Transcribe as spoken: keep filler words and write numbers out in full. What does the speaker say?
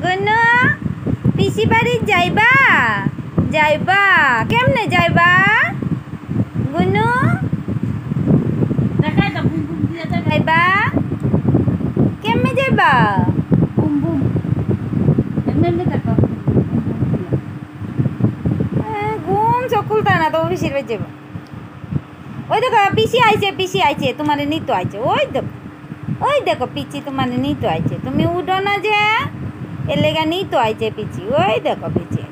গুনু পিসি বাড়ি যাইবা যাইবা কেমনে যাইবা গুনু দেখাই দাও বুম বুম দিয়ে দেখাই যাইবা কেমনে যাইবা বুম বুম এমনি এমনি দেখো ঘুম চকুলতা না তো পিসির বাড়ি যাইবা ওই দেখো পিসি আইছে পিসি আইছে তোমার নিতো আইছে ওই দেখো ওই দেখো পিচি তোমার নিতো আইছে তুমি উঠো না যে এর লেগা নিতো আইছে পিচি ওই দেখো পিচি